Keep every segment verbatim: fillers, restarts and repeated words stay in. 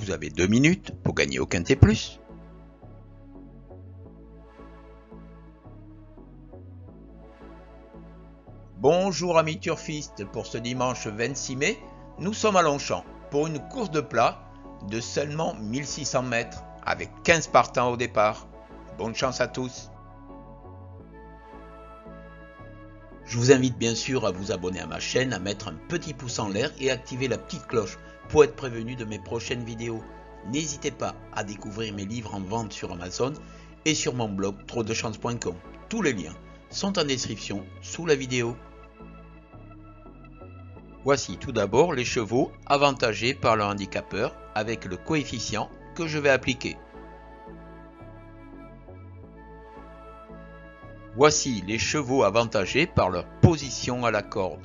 Vous avez deux minutes pour gagner au quintet plus. Bonjour amis turfistes, pour ce dimanche vingt-six mai, nous sommes à Longchamp pour une course de plat de seulement mille six cents mètres avec quinze partants au départ. Bonne chance à tous. Je vous invite bien sûr à vous abonner à ma chaîne, à mettre un petit pouce en l'air et activer la petite cloche pour être prévenu de mes prochaines vidéos. N'hésitez pas à découvrir mes livres en vente sur Amazon et sur mon blog trop de chance point com. Tous les liens sont en description sous la vidéo. Voici tout d'abord les chevaux avantagés par leur handicapeur avec le coefficient que je vais appliquer. Voici les chevaux avantagés par leur position à la corde.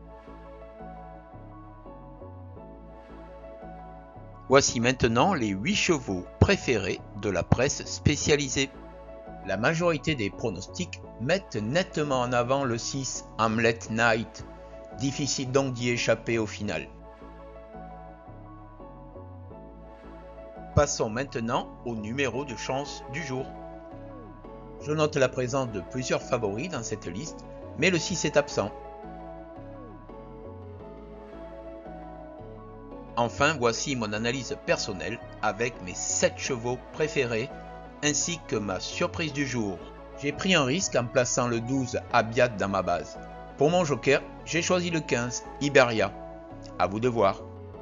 Voici maintenant les huit chevaux préférés de la presse spécialisée. La majorité des pronostics mettent nettement en avant le six Hamlet Knight. Difficile donc d'y échapper au final. Passons maintenant au numéro de chance du jour. Je note la présence de plusieurs favoris dans cette liste, mais le six est absent. Enfin, voici mon analyse personnelle avec mes sept chevaux préférés, ainsi que ma surprise du jour. J'ai pris un risque en plaçant le douze Abiat dans ma base. Pour mon joker, j'ai choisi le quinze Iberia. À vous de voir.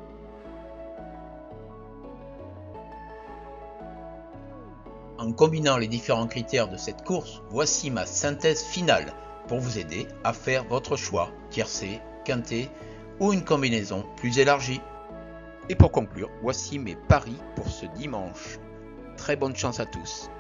En combinant les différents critères de cette course, voici ma synthèse finale pour vous aider à faire votre choix, tiercé, quintet ou une combinaison plus élargie. Et pour conclure, voici mes paris pour ce dimanche. Très bonne chance à tous.